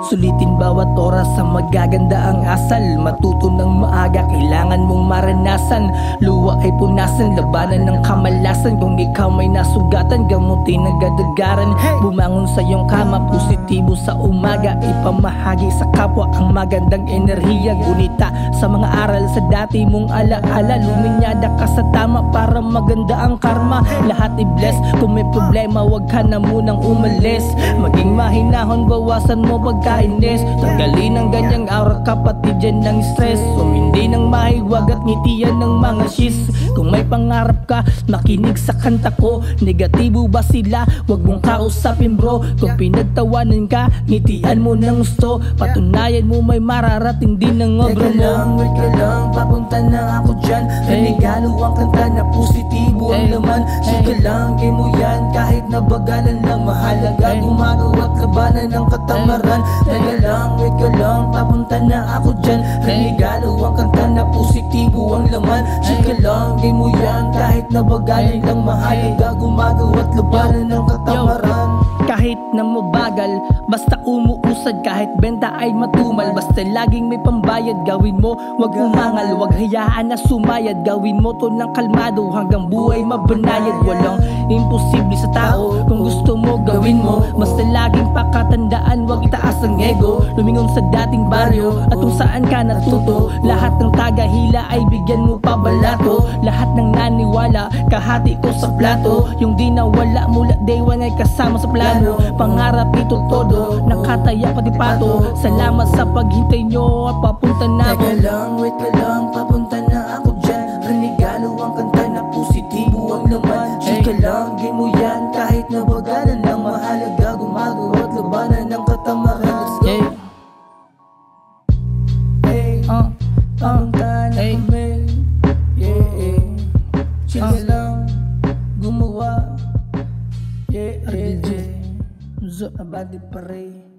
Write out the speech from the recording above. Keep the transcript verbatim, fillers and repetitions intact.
Sulitin bawat oras sa magaganda ang asal. Matuto ng maaga, kailangan mong maranasan. Luwa ay punasan, labanan ng kamalasan. Kung ikaw may nasugatan, gamutin ang gadagaran. Bumangon sa iyong kama, positibo sa umaga. Ipamahagi sa kapwa ang magandang enerhiya. Gunita sa mga aral sa dati mong alaala. Luminyada ka sa tama para maganda ang karma. Lahat i-bless, kung may problema wag ka na munang umalis. Maging mahinahon, bawasan mo pagkainis. Tanggalin ang ganyang aura, kapatid yan ng stress. Sumindi ng mahiwag at ngitian ng mga shis. Kung may pangarap ka, makinig sa kanta ko. Negatibo ba sila? Wag mong kausapin bro. Kung pinagtawanan ka, ngitian mo ng gusto. Patunayan mo may mararating din ng obra mo. Teka lang, wait ka lang, papunta na ako dyan. Regalo ang kanta na positibo ang laman. Sige lang, game mo yan, kahit na bagalan lang. Mahalaga gumagawa at labanan ng katamaran. Teka lang, wait ka lang, papunta na ako dyan. Regalo ang kanta na positibo ang laman. Sige lang, game mo yan, kahit na bagalan lang. Mahalaga gumagawa at labanan ng katamaran. Kahit na mabagal, basta umuusad. Kahit benta ay matumal, basta laging may pambayad. Gawin mo, wag umangal, wag hayaan na sumayad. Gawin mo to ng kalmado hanggang buhay mabanayad. Walang imposible sa tao, kung gusto mo gawin mo. Basta laging pakatandaan, wag itaas ang ego. Lumingon sa dating baryo at kung saan ka natuto. Lahat ng tagahila ay bigyan mo pabalato. Lahat ng naniwala, kahati ko sa plato. Yung di nawala mula day one ay kasama sa plano. Pangarap ito todo, nakataya pati pato. Salamat sa paghintay nyo at papunta na ako. Teka lang, wait ka lang, papunta na ako dyan. Regalo ang kanta na positibo ang laman. Sige lang, game mo yan, kahit na bagalan lang. Mahalaga gumagawa at labanan ng katamaran. Let's go! Hey, uh, papunta na hey. kami. Yeah, yeah. Sige lang, gumawa. Yeah, yeah, yeah. Zo, Abadi pare.